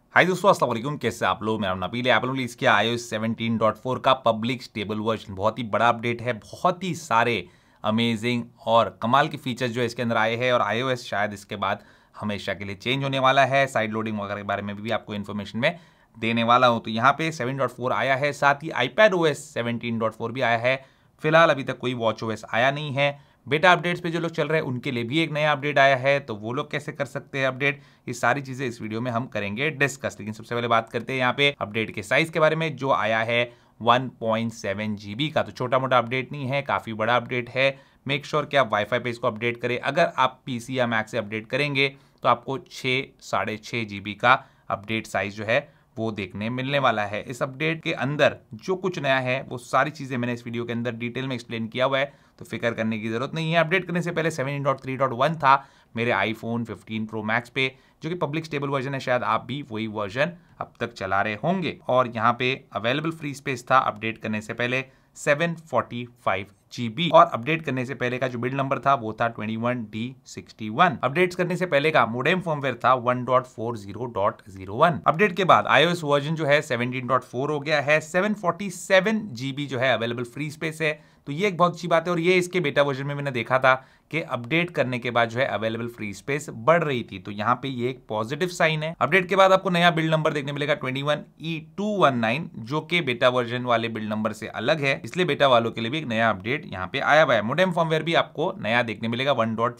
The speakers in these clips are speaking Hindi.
हाय दोस्तों, अस्सलाम वालेकुम। कैसे आप लोग? मेरा नाम नबील है। एप्पल ने रिलीज किया iOS 17.4 का पब्लिक स्टेबल वर्जन। बहुत ही बड़ा अपडेट है, बहुत ही सारे अमेजिंग और कमाल के फीचर्स जो है इसके अंदर आए हैं और iOS शायद इसके बाद हमेशा के लिए चेंज होने वाला है। साइड लोडिंग वगैरह के बारे में भी आपको इन्फॉर्मेशन में देने वाला हूँ। तो यहाँ पे 7.4 आया है, साथ ही iPadOS 17.4 भी आया है। फिलहाल अभी तक कोई WatchOS आया नहीं है। बेटा अपडेट्स पे जो लोग चल रहे हैं उनके लिए भी एक नया अपडेट आया है, तो वो लोग कैसे कर सकते हैं अपडेट, ये सारी चीजें इस वीडियो में हम करेंगे डिस्कस। लेकिन सबसे पहले बात करते हैं यहाँ पे अपडेट के साइज के बारे में, जो आया है 1.7 GB का। तो छोटा मोटा अपडेट नहीं है, काफी बड़ा अपडेट है। मेक श्योर कि आप वाईफाई पे इसको अपडेट करें। अगर आप पीसी या मैक से अपडेट करेंगे तो आपको 6.5 GB का अपडेट साइज जो है वो देखने मिलने वाला है। इस अपडेट के अंदर जो कुछ नया है वो सारी चीजें मैंने इस वीडियो के अंदर डिटेल में एक्सप्लेन किया हुआ है, तो फिक्र करने की जरूरत नहीं है। अपडेट करने से पहले 17.3.1 था मेरे आईफोन 15 प्रो मैक्स पे, जो कि पब्लिक स्टेबल वर्जन है। शायद आप भी वही वर्जन अब तक चला रहे होंगे। और यहाँ पे अवेलेबल फ्री स्पेस था अपडेट करने से पहले 745 GB, और अपडेट करने से पहले का जो बिल्ड नंबर था वो था 21D61। अपडेट्स करने से पहले का मोडेम फर्मवेयर था 1.40.01। अपडेट के बाद iOS वर्जन जो है 17.4 हो गया है। 747 GB जो है अवेलेबल फ्री स्पेस है, तो ये एक बहुत अच्छी बात है। और ये इसके बेटा वर्जन में मैंने देखा था कि अपडेट करने के बाद जो है अवेलेबल फ्री स्पेस बढ़ रही थी, तो यहाँ पे ये एक पॉजिटिव साइन है। अपडेट के बाद आपको नया बिल्ड नंबर देखने मिलेगा 21E219, जो कि बेटा वर्जन वाले बिल्ड नंबर से अलग है, इसलिए बेटा वालों के लिए भी एक नया अपडेट यहाँ पे आया हुआ है। मोडेम फर्मवेयर भी आपको नया देखने मिलेगा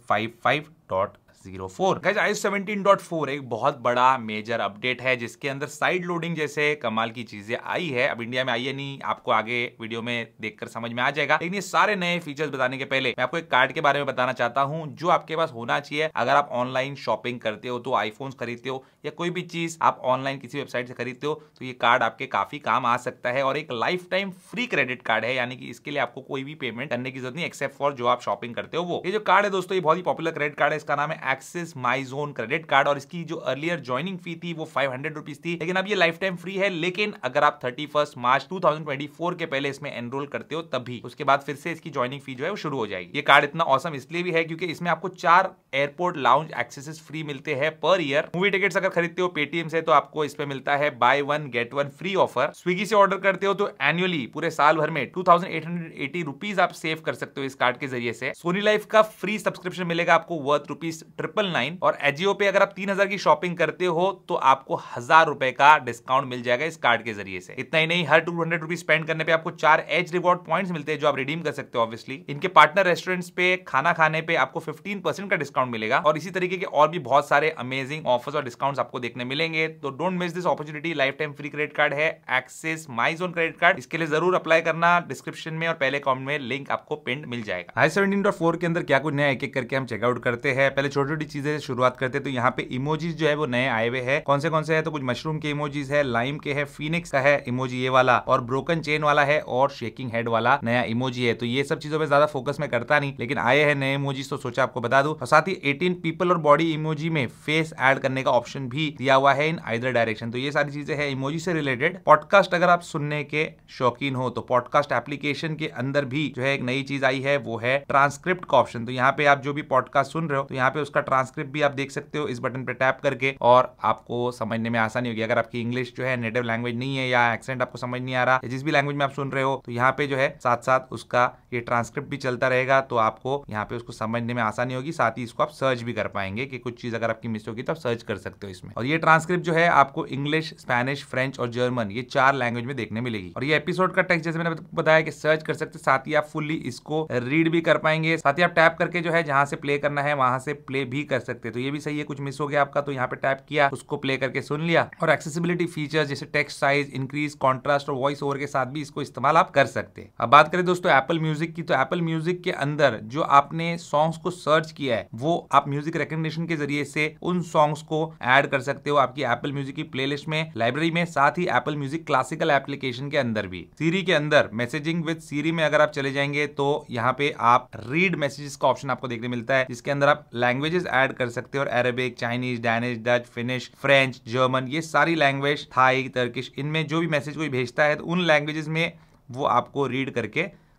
1.55.04। गाइस, iOS 17.4 एक बहुत बड़ा मेजर अपडेट है, जिसके अंदर साइड लोडिंग जैसे कमाल की चीजें आई है। अब इंडिया में आई है नहीं, आपको आगे वीडियो में देखकर समझ में आ जाएगा। लेकिन ये सारे नए फीचर्स बताने के पहले मैं आपको एक कार्ड के बारे में बताना चाहता हूं, जो आपके पास होना चाहिए अगर आप ऑनलाइन शॉपिंग करते हो, तो आईफोन खरीदते हो या कोई भी चीज आप ऑनलाइन किसी वेबसाइट से खरीदते हो, तो ये कार्ड आपके काफी काम आ सकता है। और एक life time free credit card है, यानी कि इसके लिए आपको कोई भी पेमेंट करने की जरूरत नहीं, एक्सेप्ट फॉर जो आप शॉपिंग करते हो वो। ये जो कार्ड है दोस्तों, ये बहुत ही पॉपुलर क्रेडिट कार्ड है। इसका नाम है Axis my zone credit card, और इसकी जो अर्लियर ज्वाइनिंग फी थी वो 500 रुपीज थी, लेकिन अब ये लाइफ टाइम फ्री है। लेकिन अगर आप 31 मार्च 2024 के पहले इसमें एनरोल करते हो तभी, उसके बाद फिर से इसकी ज्वाइनिंग फी जो है वो शुरू हो जाएगी। ये कार्ड इतना ऑसम इसलिए भी है क्योंकि इसमें आपको 4 एयरपोर्ट लाउंज एक्सेसेस फ्री मिलते हैं पर ईयर। मूवी टिकट्स अगर खरीदते हो पेटीएम से तो आपको इस पे मिलता है buy one get one free offer. Swiggy से ऑर्डर करते हो तो एनुअली पूरे साल भर में 2880 रुपीज आप सेव कर सकते हो इस कार्ड के जरिए से। सोनी लाइफ का फ्री सब्सक्रिप्शन मिलेगा आपको वर्थ ₹999, और एजियो पे अगर आप 3000 की शॉपिंग करते हो तो आपको 1000 रुपए का डिस्काउंट मिल जाएगा इस कार्ड के जरिए से। इतना ही नहीं, हर 200 रुपीज स्पेंड करने पे आपको 4 एज रिवॉर्ड पॉइंट्स मिलते हैं, जो आप रिडीम कर सकते हो। ऑब्वियसली इनके पार्टनर रेस्टोरेंट्स पे खाना खाने पे आपको 15% का डिस्काउंट मिलेगा, और इसी तरीके के और भी बहुत सारे अमेजिंग ऑफर्स और डिस्काउंट्स आपको देखने मिलेंगे। तो don't miss this opportunity. Life time free credit card है Axis my zone credit card, इसके लिए जरूर अप्लाई करना। डिस्क्रिप्शन में और पहले कमेंट में लिंक आपको पिन मिल जाएगा। iOS 17.4 के अंदर क्या कुछ नया एक एक करके हम चेकआउट करते हैं। पहले छोटी छोटी चीजें से शुरुआत करते हैं। तो यहाँ पे इमोजीज जो है वो नए आए हुए हैं। कौन से है? तो कुछ मशरूम के इमोजीज है, लाइम के है, फिनिक्स का है इमोजी ये वाला, और ब्रोकन चेन वाला है, और शेकिंग हेड वाला नया इमोजी है। तो ये सब चीजों पे ज्यादा फोकस में करता नहीं, लेकिन आए हैं नए इमोजीज, तो सोचा आपको बता दूं। और साथ ही 18 पीपल और बॉडी इमोजी में फेस ऐड करने का ऑप्शन भी दिया हुआ है इन आइदर डायरेक्शन। तो ये सारी चीजें है इमोजी से रिलेटेड। पॉडकास्ट अगर आप सुनने के शौकीन हो तो पॉडकास्ट एप्लीकेशन के अंदर भी जो है एक नई चीज आई है, वो है ट्रांसक्रिप्ट का ऑप्शन। तो यहाँ पे आप जो भी पॉडकास्ट सुन रहे हो तो यहाँ पे उसका ट्रांसक्रिप्ट भी आप देख सकते हो इस बटन पे टैप करके, और आपको समझने में आसानी होगी। अगर आपकी इंग्लिश जो है नेटिव लैंग्वेज नहीं है या एक्सेंट आपको समझ नहीं आ रहा, जिस भी लैंग्वेज में आप सुन रहे हो, तो यहाँ पे जो है साथ साथ उसका ये ट्रांसक्रिप्ट भी चलता रहेगा, तो आपको यहाँ पे उसको समझने में आसानी होगी। साथ ही इसको आप सर्च भी कर पाएंगे कि कुछ चीज अगर आपकी मिस होगी तो आप सर्च कर सकते हो इसमें। और ये ट्रांसक्रिप्ट जो है आपको इंग्लिश, स्पेनिश, फ्रेंच और जर्मन, ये 4 लैंग्वेज में देखने मिलेगी। और ये एपिसोड का टेक्स्ट जैसे मैंने बताया कि सर्च कर सकते, साथ ही आप फुल्ली इसको रीड भी कर पाएंगे। साथ ही आप टैप करके जो है जहां से प्ले करना है वहां से प्ले भी कर सकते हैं। तो ये भी सही है, कुछ मिस हो गया आपका तो यहाँ पे टैप किया, उसको प्ले करके सुन लिया। और एक्सेसिबिलिटी फीचर्स जैसे टेक्स्ट साइज, इंक्रीज, कॉन्ट्रास्ट और वॉइस ओवर के साथ भी इसको इस्तेमाल आप कर सकते हैं। अब बात करें दोस्तों एप्पल म्यूजिक की, तो एप्पल म्यूजिक के अंदर जो आपने सॉन्ग्स को सर्च किया है वो आप म्यूजिक रिकग्निशन के जरिए से उन सॉन्ग्स को ऐड कर सकते हो आपकी एप्पल म्यूजिक की प्लेलिस्ट में, लाइब्रेरी में। साथ ही एप्पल म्यूजिक क्लासिकल एप्लीकेशन के अंदर भी, सीरी के अंदर मैसेजिंग विद सीरी में अगर आप चले जाएंगे तो यहाँ पे आप रीड मैसेजेस का ऑप्शन आपको देखने मिलता है, जिसके अंदर आप लैंग्वेजेस ऐड कर सकते हो। और Arabic, Chinese, Danish, Dutch, Finnish, French, German, ये सारी लैंग्वेज, थाई, टर्किश, इनमें जो भी मैसेज कोई भेजता है तो उन लैंग्वेजेस में वो आपको रीड करके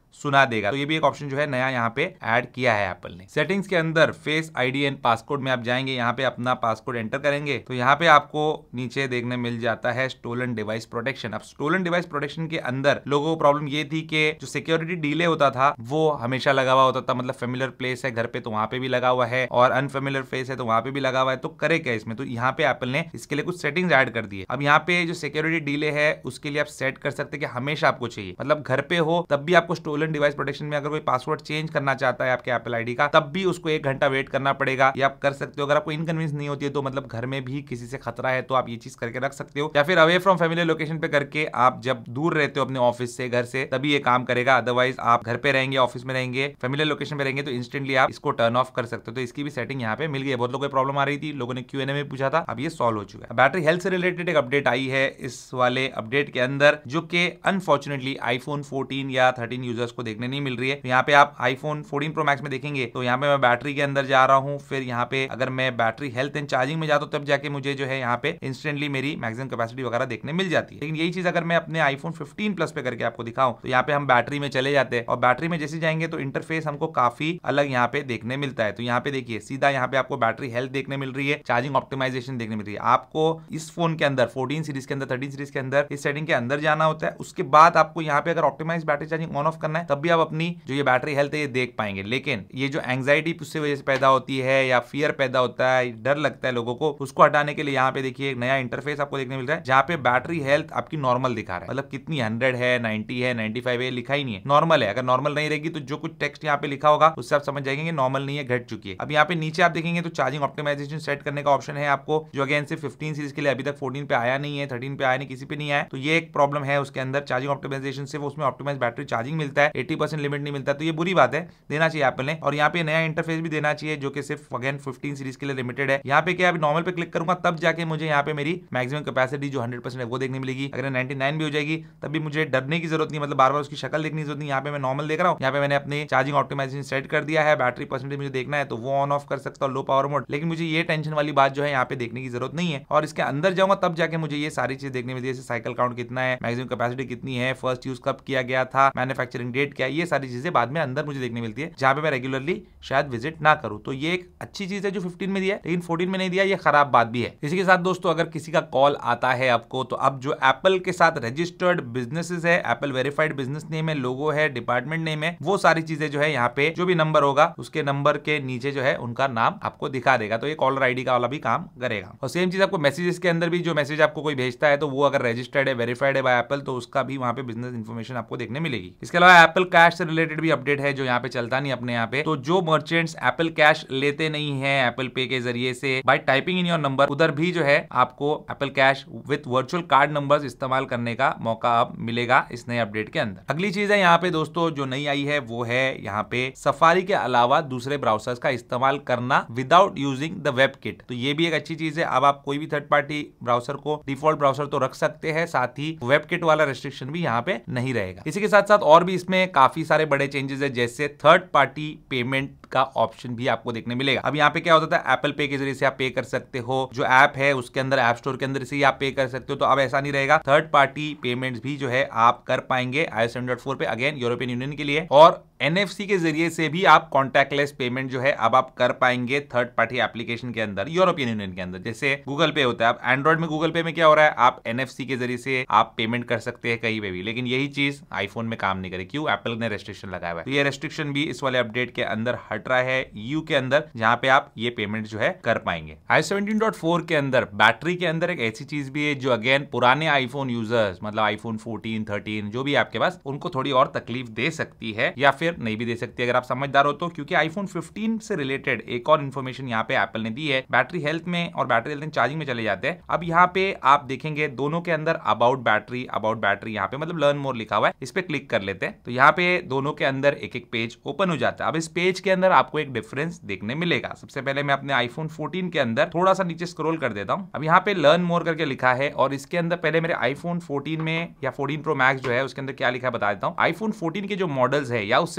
सुना देगा। तो ये भी एक ऑप्शन जो है नया यहाँ पे ऐड किया है एप्पल ने। सेटिंग्स के अंदर फेस आईडी एंड पासकोड में आप जाएंगे, यहाँ पे अपना पासकोड एंटर करेंगे तो यहाँ पे आपको नीचे देखने मिल जाता है स्टोलन डिवाइस प्रोटेक्शन। अब स्टोलन डिवाइस प्रोटेक्शन के अंदर लोगों को प्रॉब्लम ये थी कि जो सिक्योरिटी डिले होता था वो हमेशा लगा हुआ होता था, मतलब फेमिलियर प्लेस है घर पे तो वहां पे भी लगा हुआ है और अनफेमिलियर फेस है तो वहां पे भी लगा हुआ है। तो करे क्या इसमें, तो यहाँ पे एप्पल ने इसके लिए कुछ सेटिंग्स ऐड कर दी है। अब यहाँ पे जो सिक्योरिटी डिले है उसके लिए आप सेट कर सकते हैं कि हमेशा आपको चाहिए, मतलब घर पे हो तब भी आपको स्टोलन डिवाइस प्रोटेक्शन में अगर कोई पासवर्ड चेंज करना चाहता है आपके एप्पल आईडी का तब भी उसको 1 घंटा वेट करना पड़ेगा। ये आप कर सकते हो। अगर आपको इनकन्वीनियंस नहीं होती है तो मतलब घर में भी किसी से खतरा है तो आप ये चीज करके रख सकते हो, या फिर अवे फ्रॉम फैमिली लोकेशन पे करके आप जब दूर रहते हो अपने ऑफिस से घर से तभी ये काम करेगा। अदरवाइज आप घर पे रहेंगे, ऑफिस में रहेंगे, फैमिली लोकेशन पे रहेंगे तो इंस्टेंटली आप इसको टर्न ऑफ कर सकते हो। तो इसकी भी सेटिंग यहाँ पे मिल गई है। बहुत लोगों को प्रॉब्लम आ रही थी, लोगों ने Q&A में पूछा था, अब ये सॉल्व हो चुका है। बैटरी हेल्थ से रिलेटेड एक अपडेट आई है इस वाले अपडेट के अंदर, जो कि अनफॉर्चुनेटली आईफोन 14 या 13 यूजर्स को देखने नहीं मिल रही है। यहाँ पे आप आईफोन 14 प्रो मैक्स में देखेंगे तो यहाँ पे मैं बैटरी के अंदर जा रहा हूँ, फिर यहाँ पे अगर मैं बैटरी हेल्थ एंड चार्जिंग में जाता हूँ तब जाके मुझे जो है यहाँ पे इंस्टेंटली मेरी मैक्सिमम कैपेसिटी वगैरह देखने मिल जाती है। लेकिन यही चीज अगर मैं अपने आईफोन 15 प्लस पे करके आपको दिखाऊं तो यहाँ पे हम बैटरी में चले जाते हैं और बैटरी में जैसे जाएंगे तो इंटरफेस हमको काफी अलग यहाँ पे देखने मिलता है। तो यहाँ पे देखिए सीधा यहाँ पे आपको बैटरी हेल्थ देखने मिल रही है, चार्जिंग ऑप्टिमाइजेशन देखने मिल रही है। आपको इस फोन के अंदर 14 सीरीज के अंदर 13 सीरीज के अंदर इस सेटिंग के अंदर जाना होता है। उसके बाद आपको यहाँ पे अगर optimize battery charging on off करना है तब भी आप अपनी जो ये बैटरी हेल्थ है ये देख पाएंगे। लेकिन ये जो एंग्जाइटी उससे वजह से पैदा होती है या फियर पैदा होता है, डर लगता है लोगों को, उसको हटाने के लिए यहाँ पे देखिए एक नया इंटरफेस आपको देखने मिल रहा है जहाँ पे बैटरी हेल्थ आपकी नॉर्मल दिखा रहा है, मतलब कितनी 100 है, 90 है, 95 है, लिखा ही नहीं है, नॉर्मल है। अगर नॉर्मल नहीं रहेगी तो जो कुछ टेक्स्ट यहाँ पे लिखा होगा उससे आप समझ जाएंगे नॉर्मल नहीं है, घट चुकी है। अब यहाँ पे नीचे आप देखेंगे तो चार्जिंग ऑप्टिमाइजेशन सेट करने का ऑप्शन है आपको, जो अगेन से 15 सीरीज के लिए अभी तक 14 पे आया नहीं है, 13 पे आया नहीं, किसी पे नहीं आया। तो ये एक प्रॉब्लम है उसके अंदर चार्जिंग ऑप्टिमाइजेशन से, वो उसमें ऑप्टिमाइज बैटरी चार्जिंग मिलता है, 80% लिमिट नहीं मिलता। तो ये बुरी बात है, देना चाहिए एप्पल ने। और यहाँ पे नया इंटरफेस भी देना चाहिए जो कि सिर्फ अगेन 15 सीरीज के लिए लिमिटेड है। यहाँ पे क्या अभी नॉर्मल पे क्लिक करूंगा तब जाके मुझे यहाँ पे मेरी मैक्सिमम कैपेसिटी जो 100% है वो देखने मिलेगी। अगर 99 भी हो जाएगी तब भी मुझे डरने की जरूरत नहीं, मतलब बार बार उसकी शक्ल देखने की जरूरत नहीं। यहाँ पे मैं नॉर्मल देख रहा हूँ, यहाँ पे मैंने अपनी चार्जिंग ऑप्टिमाइजेशन सेट कर दिया है, बैटरी परसेंटेज मुझे देखना है तो वो ऑन ऑफ कर सकता हूँ, लो पावर मोड। लेकिन मुझे ये टेंशन वाली बात जो है यहाँ पे देखने की जरूरत नहीं है। और इसके अंदर जाऊंगा तब जाके मुझे ये सारी चीज देखने मिलती है, जैसे साइकिल काउंट कितना है, मैक्सिमम कैपेसिटी कितनी है, फर्स्ट यूज कब किया गया था, मैन्युफैक्चरिंग डेट क्या है, ये सारी चीजें बाद में अंदर मुझे देखने मिलती है जहाँ पे मैं रेगुलरली शायद विजिट ना करूँ। तो ये एक अच्छी चीज है जो 15 में दिया है, लेकिन 14 में नहीं दिया, ये खराब बात भी है। इसी के साथ दोस्तों अगर किसी का कॉल आता है आपको तो अब जो एप्पल के साथ रजिस्टर्ड बिजनेसेस है, एप्पल वेरीफाइड बिजनेस नेम है, लोगो है, डिपार्टमेंट नेम है, वो सारी चीजें जो है यहाँ पे जो भी नंबर होगा उसके नंबर के नीचे जो है उनका नाम आपको दिखा देगा। तो ये कॉलर आईडी का वाला भी काम करेगा। और सेम चीज आपको मैसेजेस के अंदर भी, जो मैसेज आपको कोई भेजता है तो वो अगर रजिस्टर्ड है, वेरीफाइड है बाय एप्पल तो उसका भी वहां पे बिजनेस इन्फॉर्मेशन आपको देखने मिलेगी। इसके अलावा एप्पल कैश से रिलेटेड भी अपडेट है जो यहाँ पे चलता नहीं अपने यहाँ पे। तो जो मर्चेंट्स एप्पल कैश लेते नहीं है एप्पल पे के जरिए से by typing in your number, उधर भी जो है आपको Apple cash with virtual card numbers इस्तेमाल करने का मौका अब मिलेगा इस नए अपडेट के अंदर। अगली चीज है यहाँ पे दोस्तों जो नई आई है वो है यहाँ पे सफारी के अलावा दूसरे ब्राउजर्स का इस्तेमाल करना without using the web kit. तो ये भी एक अच्छी चीज है। अब आप कोई भी थर्ड पार्टी ब्राउजर को डिफॉल्ट ब्राउजर तो रख सकते हैं, साथ ही वेब किट वाला रेस्ट्रिक्शन भी यहाँ पे नहीं रहेगा। इसी के साथ साथ और भी इसमें काफी सारे बड़े चेंजेस है, जैसे थर्ड पार्टी पेमेंट का ऑप्शन भी आपको देखने मिलेगा। अब यहाँ पे क्या होता था, एप्पल पे के जरिए से आप पे कर सकते हो, जो ऐप है उसके अंदर ऐप स्टोर के अंदर से ही आप पे कर सकते हो। तो अब ऐसा नहीं रहेगा, थर्ड पार्टी पेमेंट्स भी जो है आप कर पाएंगे iOS 7.4 पे, अगेन यूरोपियन यूनियन के लिए। और NFC के जरिए से भी आप कॉन्टैक्टलेस पेमेंट जो है अब आप कर पाएंगे थर्ड पार्टी एप्लीकेशन के अंदर, यूरोपियन यूनियन के अंदर, जैसे गूगल पे होता है। अब एंड्रॉइड में गूगल पे में क्या हो रहा है, आप NFC के जरिए से आप पेमेंट कर सकते हैं कहीं पे भी, लेकिन यही चीज आईफोन में काम नहीं करे। क्यों? एप्पल ने रेस्ट्रिक्शन लगाया है। तो ये रेस्ट्रिक्शन भी इस वाले अपडेट के अंदर हट रहा है EU के अंदर, जहां पे आप ये पेमेंट जो है कर पाएंगे। iOS 17.4 के अंदर बैटरी के अंदर एक ऐसी चीज भी है जो अगेन पुराने आईफोन यूजर्स, मतलब आईफोन 14, 13 जो भी आपके पास, उनको थोड़ी और तकलीफ दे सकती है या फिर नहीं भी दे सकती है अगर आप समझदार हो तो। क्योंकि आईफोन 15 से रिलेटेड एक और इन्फॉर्मेशन यहाँ पे एप्पल ने दी है। बैटरी हेल्थ में और बैटरी हेल्थ एंड चार्जिंग में चले जाते हैं। अब यहाँ पे आप देखेंगे दोनों के अंदर अबाउट बैटरी यहाँ पे मतलब लर्न मोर लिखा हुआ है, इस पे क्लिक कर लेते हैं तो यहाँ पे दोनों के अंदर एक एक पेज ओपन हो जाता है। अब इस पेज के अंदर आपको एक डिफरेंस देखने मिलेगा। सबसे पहले मैं अपने आईफोन 14 के अंदर थोड़ा सा नीचे स्क्रॉल कर देता हूँ। अब यहाँ पे लर्न मोर करके लिखा है और इसके अंदर पहले मेरे आईफोन 14 में या 14 प्रो मैक्स जो है उसके अंदर क्या लिखा है बता देता हूँ। आईफोन 14 के जो मॉडल्स है या उससे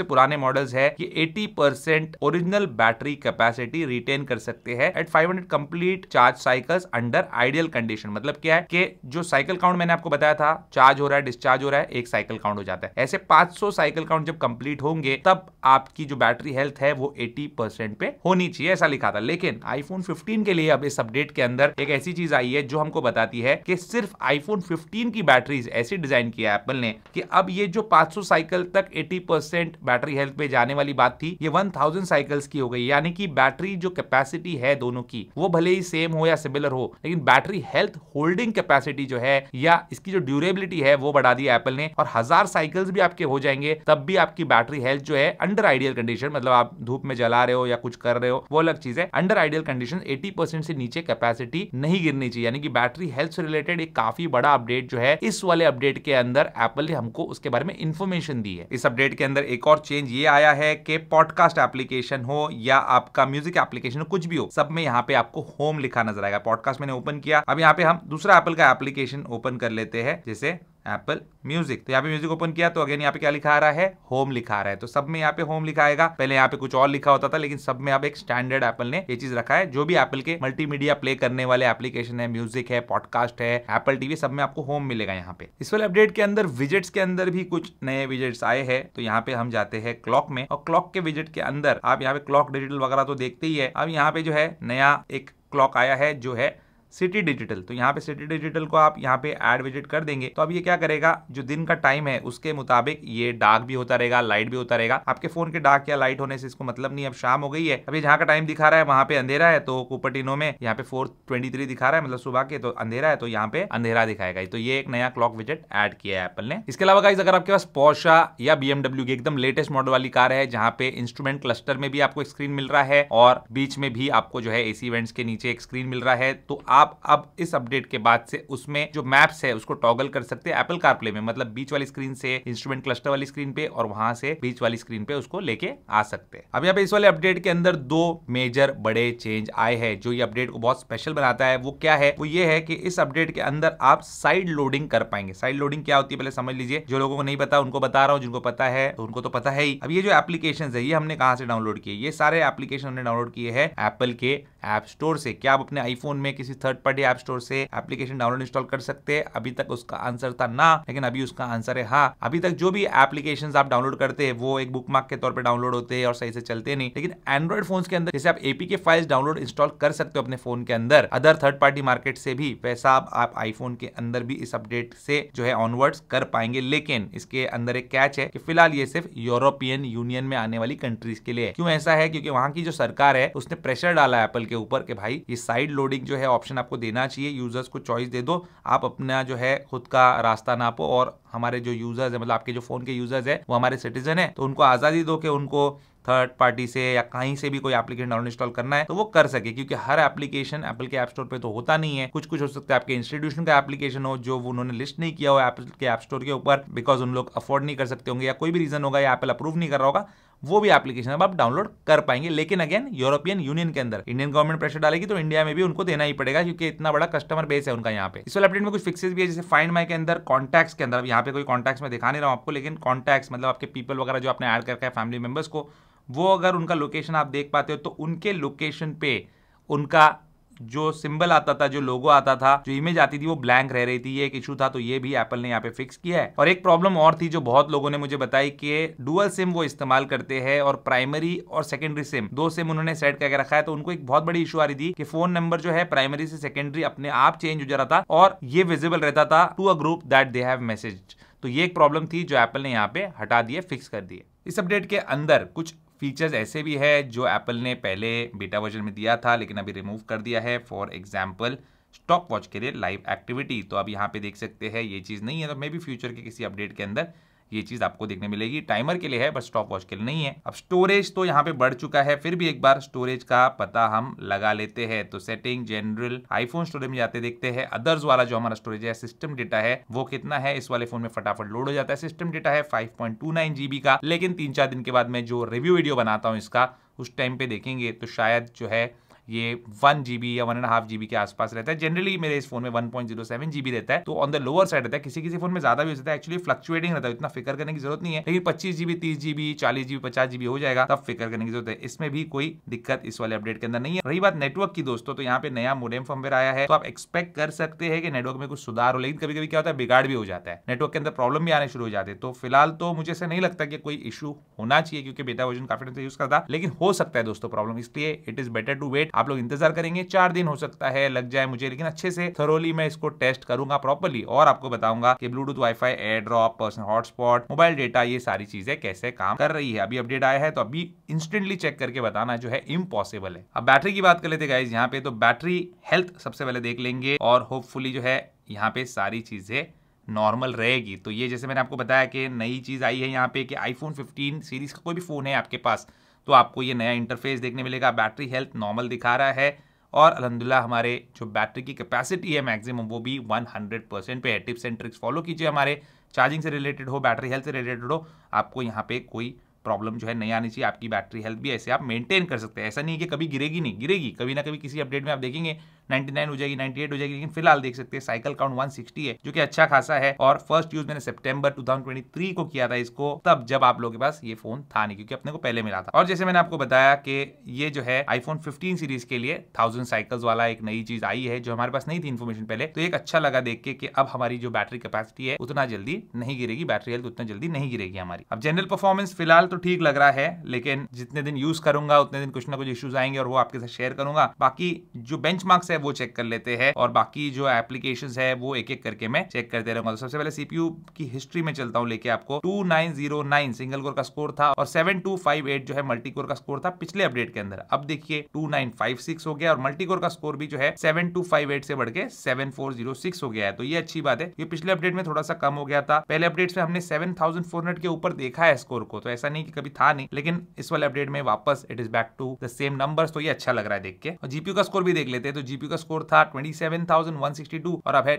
सबसे पुराने मॉडल्स है कि 80% ओरिजिनल बैटरी कैपेसिटी रिटेन कर सकते हैं at 500 complete charge cycles under ideal condition. मतलब क्या है कि जो साइकिल काउंट मैंने आपको बताया था, चार्ज हो रहा है डिस्चार्ज हो रहा है, एक साइकिल काउंट हो जाता है। ऐसे 500 साइकिल काउंट जब कंप्लीट होंगे तब आपकी जो बैटरी हेल्थ है वो 80% पे होनी चाहिए, ऐसा लिखा था। लेकिन आईफोन 15 के लिए अब इस अपडेट के अंदर एक ऐसी चीज आई है जो हमको बताती है कि सिर्फ आईफोन 15 की बैटरीज ऐसी डिजाइन किया एप्पल ने कि अब ये जो 500 साइकिल तक 80% बैटरी हेल्थ पे जाने वाली बात थी, ये 1000 साइकिल्स की हो गई। यानी कि बैटरी जो कैपेसिटी है दोनों की वो भले ही सेम हो या सिमिलर हो, लेकिन बैटरी हेल्थ होल्डिंग कैपेसिटी जो है या इसकी जो ड्यूरेबिलिटी है वो बढ़ा दी एप्पल ने। और 1000 साइकिल्स भी आपके हो जाएंगे तब भी आपकी बैटरी हेल्थ जो है अंडर आइडियल कंडीशन, मतलब आप धूप में जला रहे हो या कुछ कर रहे हो वो अलग चीज है, अंडर आइडियल कंडीशन 80% से नीचे कैपेसिटी नहीं गिरनी चाहिए। यानी कि बैटरी हेल्थ से रिलेटेड एक काफी बड़ा अपडेट जो है इस वाले अपडेट के अंदर एप्पल ने हमको उसके बारे में इंफॉर्मेशन दी है। इस अपडेट के अंदर एक और चेंज ये आया है कि पॉडकास्ट एप्लीकेशन हो या आपका म्यूजिक एप्लीकेशन हो, कुछ भी हो, सब में यहाँ पे आपको होम लिखा नजर आएगा। पॉडकास्ट मैंने ओपन किया, अब यहाँ पे हम दूसरा एप्पल का एप्लीकेशन ओपन कर लेते हैं, जैसे एप्पल म्यूजिक। तो यहाँ पे म्यूजिक ओपन किया तो अगेन यहाँ पे क्या लिखा आ रहा है, होम लिखा आ रहा है। तो सब में यहाँ पे होम लिखा आएगा। पहले यहाँ पे कुछ और लिखा होता था, लेकिन सब में अब एक स्टैंडर्ड एप्पल ने ये चीज रखा है। जो भी एप्पल के मल्टीमीडिया प्ले करने वाले एप्लीकेशन है, म्यूजिक है, पॉडकास्ट है, एप्पल टीवी, सब में आपको होम मिलेगा यहाँ पे। इस वाले अपडेट के अंदर विजेट्स के अंदर भी कुछ नए विजेट्स आए हैं। तो यहाँ पे हम जाते हैं क्लॉक में, और क्लॉक के विजेट के अंदर आप यहाँ पे क्लॉक डिजिटल वगैरह तो देखते ही है। अब यहाँ पे जो है नया एक क्लॉक आया है जो है सिटी डिजिटल। तो यहाँ पे सिटी डिजिटल को आप यहाँ पे ऐड विजिट कर देंगे तो अब ये क्या करेगा, जो दिन का टाइम है उसके मुताबिक ये डार्क भी होता रहेगा, लाइट भी होता रहेगा। आपके फोन के डार्क या लाइट होने से इसको मतलब नहीं। अब शाम हो गई है, अभी जहाँ का टाइम दिखा रहा है वहां पे अंधेरा है, तो कुपर्टिनो में यहाँ पे 4:23 दिखा रहा है, मतलब सुबह के, तो अंधेरा है, तो यहाँ पे अंधेरा दिखाएगा। तो ये एक नया क्लॉक विजेट ऐड किया है एप्पल ने। इसके अलावा गाइस अगर आपके पास पोर्शा या BMW की एकदम लेटेस्ट मॉडल वाली कार है, जहाँ पे इंस्ट्रूमेंट क्लस्टर में भी आपको एक स्क्रीन मिल रहा है और बीच में भी आपको जो है AC वेंट्स के नीचे एक स्क्रीन मिल रहा है, तो आप अब इस अपडेट के बाद से उसमें जो मैप्स है उसको टॉगल कर सकते हैं एप्पल कारप्ले में। मतलब बीच वाली स्क्रीन से इंस्ट्रूमेंट क्लस्टर वाली स्क्रीन पे और वहां से बीच वाली स्क्रीन पे उसको लेके आ सकते हैं। अब यहाँ पे इस वाले अपडेट के अंदर दो मेजर बड़े चेंज आए हैं जो ये अपडेट को बहुत स्पेशल बनाता है। वो क्या है, वो ये है कि इस अपडेट के अंदर आप साइड लोडिंग कर पाएंगे। साइड लोडिंग क्या होती है पहले समझ लीजिए, जो लोगों को नहीं पता उनको बता रहा हूँ, जिनको पता है तो उनको तो पता है ही। अब ये जो एप्लीकेशन है ये हमने कहां से डाउनलोड किए, ये सारे एप्लीकेशन हमने डाउनलोड किए हैं एप्पल के ऐप स्टोर से। क्या आप अपने आईफोन में किसी थर्ड पार्टी ऐप स्टोर से एप्लीकेशन डाउनलोड इंस्टॉल कर सकते हैं? अभी तक उसका आंसर था ना, लेकिन अभी उसका आंसर है हाँ। अभी तक जो भी एप्लीकेशंस आप डाउनलोड करते हैं वो एक बुकमार्क के तौर पे डाउनलोड होते हैं और सही से चलते नहीं। लेकिन एंड्रॉइड फोन्स के अंदर जैसे आप APK फाइल्स डाउनलोड इंस्टॉल कर सकते हो अपने फोन के अंदर अदर थर्ड पार्टी मार्केट से भी, वैसा आप आईफोन के अंदर भी इस अपडेट से जो है ऑनवर्ड्स कर पाएंगे। लेकिन इसके अंदर एक कैच है कि फिलहाल ये सिर्फ यूरोपियन यूनियन में आने वाली कंट्रीज के लिए। क्यों ऐसा है? क्योंकि वहां की जो सरकार है उसने प्रेशर डाला एप्पल के ऊपर कि भाई ये साइड लोडिंग जो है ऑप्शन आपको देना चाहिए, यूजर्स को चॉइस दे दो, आप अपना जो है खुद का रास्ता नापो और हमारे जो यूजर्स है, मतलब आपके जो फोन के यूजर्स है वो हमारे सिटीजन है, तो उनको आजादी दो कि उनको थर्ड पार्टी से या कहीं से भी कोई एप्लीकेशन डाउनलोड इंस्टॉल करना है तो वो कर सके। क्योंकि हर एप्लीकेशन एप्पल के ऐप स्टोर पे तो होता नहीं है, कुछ कुछ हो सकता है आपके इंस्टीट्यूशन का एप्लीकेशन हो जो उन्होंने लिस्ट नहीं किया हो एप्पल के ऐप स्टोर के ऊपर, बिकॉज उन लोग अफोर्ड नहीं कर सकते होंगे या कोई भी रीजन होगा या एप्पल अप्रूव नहीं कर रहा होगा, वो भी एप्लीकेशन अब आप डाउनलोड कर पाएंगे। लेकिन अगेन यूरोपियन यूनियन के अंदर इंडियन गवर्नमेंट प्रेशर डालेगी तो इंडिया में भी उनको देना ही पड़ेगा, क्योंकि इतना बड़ा कस्टमर बेस है उनका यहाँ पे। इस वाले अपडेट में कुछ फिक्सेस भी है, जैसे फाइंड माई के अंदर कॉन्टैक्ट्स के अंदर, यहाँ पे कोई कॉन्टैक्ट्स में दिखा नहीं रहा हूँ आपको, लेकिन कॉन्टैक्ट्स मतलब आपके पीपल वगैरह जो आपने ऐड करके फैमिली मेंबर्स को, वो अगर उनका लोकेशन आप देख पाते हो तो उनके लोकेशन पे उनका जो सिंबल आता था, जो लोगो आता था, जो इमेज आती थी वो ब्लैंक रह रही थी। ये एक इशू था, तो ये भी एप्पल ने यहाँ पे फिक्स किया है। और एक प्रॉब्लम और थी जो बहुत लोगों ने मुझे बताई कि डुअल सिम वो इस्तेमाल करते हैं और प्राइमरी और सेकेंडरी सिम दो सिम उन्होंने सेट करके रखा है, तो उनको एक बहुत बड़ी इशू आ रही थी कि फोन नंबर जो है प्राइमरी से सेकेंडरी अपने आप चेंज हो जा रहा था और ये विजिबल रहता था to a group that they have messaged. तो ये एक प्रॉब्लम थी जो एप्पल ने यहाँ पे हटा दिए, फिक्स कर दिए। इस अपडेट के अंदर कुछ फीचर्स ऐसे भी है जो एप्पल ने पहले बीटा वर्जन में दिया था लेकिन अभी रिमूव कर दिया है। फॉर एग्जांपल स्टॉप वॉच के लिए लाइव एक्टिविटी, तो अब यहाँ पे देख सकते हैं ये चीज़ नहीं है, तो मे बी फ्यूचर के किसी अपडेट के अंदर ये चीज आपको देखने मिलेगी। टाइमर के लिए है बट स्टॉप वॉच के लिए नहीं है। अब स्टोरेज तो यहाँ पे बढ़ चुका है, फिर भी एक बार स्टोरेज का पता हम लगा लेते हैं। तो सेटिंग, जनरल, आईफोन स्टोरेज में जाते देखते हैं अदर्स वाला जो हमारा स्टोरेज है, सिस्टम डेटा है, वो कितना है। इस वाले फोन में फटाफट लोड हो जाता है। सिस्टम डेटा है 5.29 GB का, लेकिन 3-4 दिन के बाद मैं जो रिव्यू वीडियो बनाता हूँ इसका, उस टाइम पे देखेंगे तो शायद जो है ये 1 GB या 1.5 GB के आसपास रहता है। जनरली मेरे इस फोन में 1.07 GB रहता है, तो ऑन द लोअर साइड रहता है। किसी किसी फोन में ज्यादा भी हो सकता है, एक्चुअली फ्लक्चुएटिंग रहता है, इतना फिक्र करने की जरूरत नहीं है। लेकिन 25 GB, 30 GB, 40 GB, 50 GB हो जाएगा, तब फिक्र करने की जरूरत है। इसमें भी कोई दिक्कत इस वाले अपडेट के अंदर नहीं है। रही बात नेटवर्क की दोस्तों, तो यहाँ पे नया मोडेम फर्मवेयर आया है, तो आप एक्सपेक्ट कर सकते हैं कि नेटवर्क में कुछ सुधार हो, लेकिन कभी कभी क्या होता है, बिगाड़ भी हो जाता है, नेटवर्क के अंदर प्रॉब्लम भी आने शुरू हो जाते हैं। तो फिलहाल तो मुझे ऐसा नहीं लगता कि कोई इशू होना चाहिए, क्योंकि बेटा वर्जन काफी टाइम से यूज करता, लेकिन हो सकता है दोस्तों प्रॉब्लम, इसलिए it is better to wait. आप लोग इंतजार करेंगे, 4 दिन हो सकता है लग जाए मुझे, लेकिन अच्छे से थरोली मैं इसको टेस्ट करूंगा प्रॉपर्ली, और आपको बताऊंगा कि Bluetooth, wifi, air drop, personal hotspot, mobile data, ये सारी चीजें कैसे काम कर रही है। अभी अपडेट आया है तो अभी इंस्टेंटली चेक करके बताना जो है इम्पॉसिबल है। अब बैटरी की बात कर लेते गाइस यहाँ पे, तो बैटरी हेल्थ सबसे पहले देख लेंगे, और होपफुली जो है यहाँ पे सारी चीजें नॉर्मल रहेगी। तो ये जैसे मैंने आपको बताया कि नई चीज आई है यहाँ पे कि आईफोन 15 सीरीज का कोई भी फोन है आपके पास, तो आपको ये नया इंटरफेस देखने मिलेगा। बैटरी हेल्थ नॉर्मल दिखा रहा है, और अल्हम्दुलिल्लाह हमारे जो बैटरी की कैपेसिटी है मैक्सिमम, वो भी 100% पे है। टिप्स एंड ट्रिक्स फॉलो कीजिए, हमारे चार्जिंग से रिलेटेड हो, बैटरी हेल्थ से रिलेटेड हो, आपको यहाँ पे कोई प्रॉब्लम जो है नहीं आनी चाहिए। आपकी बैटरी हेल्थ भी ऐसे आप मेंटेन कर सकते हैं, ऐसा नहीं है कि कभी गिरेगी, नहीं गिरेगी, कभी ना कभी किसी अपडेट में आप देखेंगे 99 हो जाएगी, 98 हो जाएगी, लेकिन फिलहाल देख सकते हैं साइकिल काउंट 160 है, जो कि अच्छा खासा है। और फर्स्ट यूज मैंने सितंबर 2023 को किया था इसको, तब जब आप लोगों के पास ये फोन था नहीं, क्योंकि अपने को पहले मिला था। और जैसे मैंने आपको बताया कि ये जो है आईफोन 15 सीरीज के लिए 1000 साइकिल्स वाला एक नई चीज आई है, जो हमारे पास नहीं थी इन्फॉर्मेशन पहले, तो एक अच्छा लगा देख के कि अब हमारी जो बैटरी कैपेसिटी है उतना जल्दी नहीं गिरेगी, बैटरी हेल्थ उतना जल्दी नहीं गिरेगी हमारी। अब जनरल परफॉर्मेंस फिलहाल तो ठीक लग रहा है, लेकिन जितने दिन यूज करूंगा उतने दिन कुछ ना कुछ इश्यूज आएंगे, और वो आपके साथ शेयर करूंगा। बाकी जो बेंचमार्क्स है वो चेक कर लेते हैं, और बाकी जो एप्लीकेशंस है वो एक एक करके मैं चेक करते रहूंगा। तो सबसे पहले सीपीयू की हिस्ट्री में चलता हूं लेके आपको। 2909 सिंगल कोर का स्कोर था, और 7258 जो है मल्टी कोर का स्कोर था पिछले अपडेट के अंदर। अब देखिए 2956 हो गया, और मल्टी कोर का स्कोर भी जो है 7258 से बढ़ के 7406 हो गया है। तो ये अच्छी बात है, ये पिछले अपडेट में थोड़ा सा कम हो गया था। पहले अपडेट में हमने 7400 के ऊपर देखा है स्कोर को, तो ऐसा नहीं कि कभी था नहीं, लेकिन इस वाले अपडेट में वापस it is back to the same numbers, तो ये अच्छा लग रहा है देख के। और जीपीयू का स्कोर भी देख लेते हैं, तो जीपीयू का स्कोर था 27,162 और अब है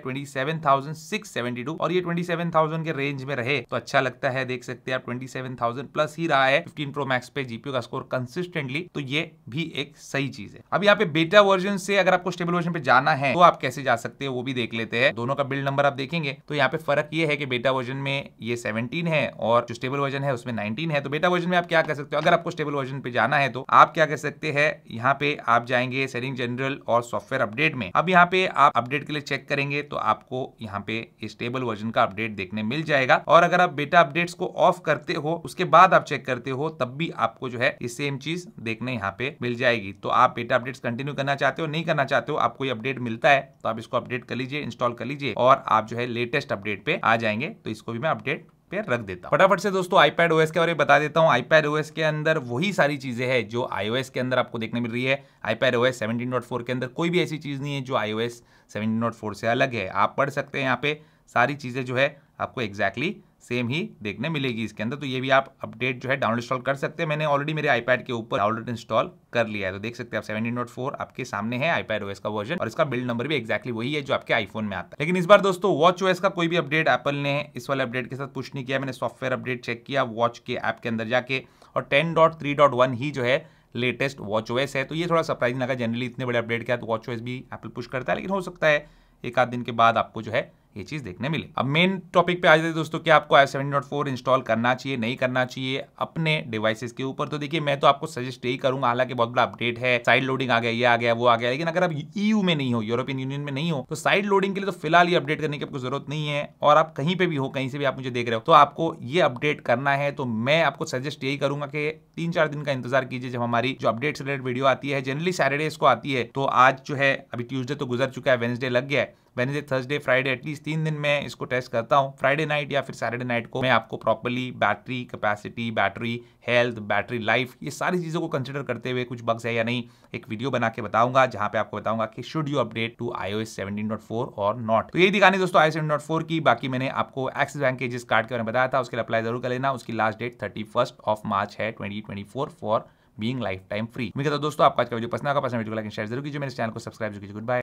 27,672, और ये 27,000 के रेंज में रहे तो अच्छा लगता है। देख सकते हैं आप 27,000 प्लस ही रहा है 15 प्रो मैक्स पे जीपीयू का स्कोर कंसिस्टेंटली, तो ये भी एक सही चीज है। अब यहाँ पे बेटा वर्जन से अगर आपको स्टेबल वर्जन पे जाना है तो आप कैसे जा सकते हैं वो भी देख लेते हैं। दोनों का बिल्ड नंबर आप देखेंगे तो यहाँ पे फर्क ये है कि बेटा वर्जन में ये 17 है और जो स्टेबल वर्जन है उसमें 19 है। तो बेटा वर्जन में आप क्या कर सकते हो, अगर आपको स्टेबल वर्जन पे जाना है तो आप क्या कर सकते हैं, यहाँ पे आप जाएंगे सेटिंग जनरल और सॉफ्टवेयर अपडेट में। अब यहाँ पे आप अपडेट के लिए चेक करेंगे तो आपको यहाँ पे स्टेबल वर्जन का अपडेट देखने मिल जाएगा। और अगर आप बेटा अपडेट्स को ऑफ करते हो उसके बाद आप चेक करते हो तब भी आपको जो है ये सेम चीज देखने यहाँ पे मिल जाएगी। तो आप बेटा अपडेट्स कंटिन्यू करना चाहते हो, नहीं करना चाहते हो, आपको ये अपडेट मिलता है तो आप इसको अपडेट कर लीजिए, इंस्टॉल कर लीजिए और आप जो है लेटेस्ट अपडेट पे आ जाएंगे। तो इसको भी मैं अपडेट पे रख देता हूं। फटाफट से दोस्तों आईपैड ओएस के बारे में बता देता हूं। आईपैड ओएस के अंदर वही सारी चीजें हैं जो आईओएस के अंदर आपको देखने मिल रही है। आईपैड ओएस 17.4 के अंदर कोई भी ऐसी चीज नहीं है जो आईओएस 17.4 से अलग है। आप पढ़ सकते हैं यहाँ पे सारी चीजें जो है आपको एग्जैक्टली सेम ही देखने मिलेगी इसके अंदर। तो ये भी आप अपडेट जो है डाउनलोड इंस्टॉल कर सकते हैं। मैंने ऑलरेडी मेरे आईपैड के ऊपर डाउनलोड इंस्टॉल कर लिया है। तो देख सकते हैं आप 17.4 आपके सामने है आईपैड ओएस का वर्जन और इसका बिल्ड नंबर भी एक्जैक्टली वही है जो आपके आईफोन में आता है। लेकिन इस बार दोस्तों वॉच ओएस का कोई भी अपडेट एप्पल ने इस वाले अपडेट के साथ पुश नहीं किया। मैंने सॉफ्टवेयर अपडेट चेक किया वॉच के ऐप के अंदर जाके और 10.3.1 ही जो है लेटेस्ट वॉच ओएस है। तो ये थोड़ा सरप्राइजिंग लगा। जनरली इतने बड़े अपडेट के बाद वॉच ओएस भी एप्पल पुश करता है, लेकिन हो सकता है एक आध दिन के बाद आपको जो है ये चीज देखने मिले। अब मेन टॉपिक पे आ जाते हैं दोस्तों कि आपको iOS 17.4 इंस्टॉल करना चाहिए नहीं करना चाहिए अपने डिवाइसेस के ऊपर। तो देखिए मैं तो आपको सजेस्ट यही करूंगा, हालांकि बहुत बड़ा अपडेट है, साइड लोडिंग आ गया, ये आ गया, वो आ गया, लेकिन अगर आप EU में नहीं हो, यूरोपियन यूनियन में नहीं हो, तो साइड लोडिंग के लिए तो फिलहाल ये अपडेट करने की आपको जरूरत नहीं है। और आप कहीं पे भी हो, कहीं से भी आप मुझे देख रहे हो, तो आपको ये अपडेट करना है तो मैं आपको सजेस्ट यही करूंगा कि 3-4 दिन का इंतजार कीजिए जब हमारी जो अपडेट से रिलेटेड वीडियो आती है। जनरली सैटरडेज को आती है, तो आज जो है अभी ट्यूसडे तो गुजर चुका है, वेडनेसडे लग गया है, वेडनेसडे, थर्सडे, फ्राइडे, एटलीस्ट 3 दिन में इसको टेस्ट करता हूं। फ्राइडे नाइट या फिर सैटरडे नाइट को मैं आपको properly battery capacity, battery health, battery life, ये सारी चीजों को कंसिडर करते हुए कुछ बग्स है या नहीं एक वीडियो बना के बताऊंगा, जहां पे आपको बताऊंगा कि should you update to iOS 17.4 और नॉट। तो यही दिखानी दोस्तों iOS 17.4 की। बाकी मैंने आपको एक्सिस बैंक के जिस कार्ड के बारे में बताया था उसके लिए अप्लाई जरूर कर लेना। उसकी लास्ट डेट 31 मार्च है 2024 for being life time free. मैं कहता हूं दोस्तों आपका आज का वीडियो पसंद आएगा, पसंद वीडियो को लाइक एंड शेयर जरूर कीजिए, मेरे चैनल को सब्सक्राइब जरूर कीजिए। Good bye.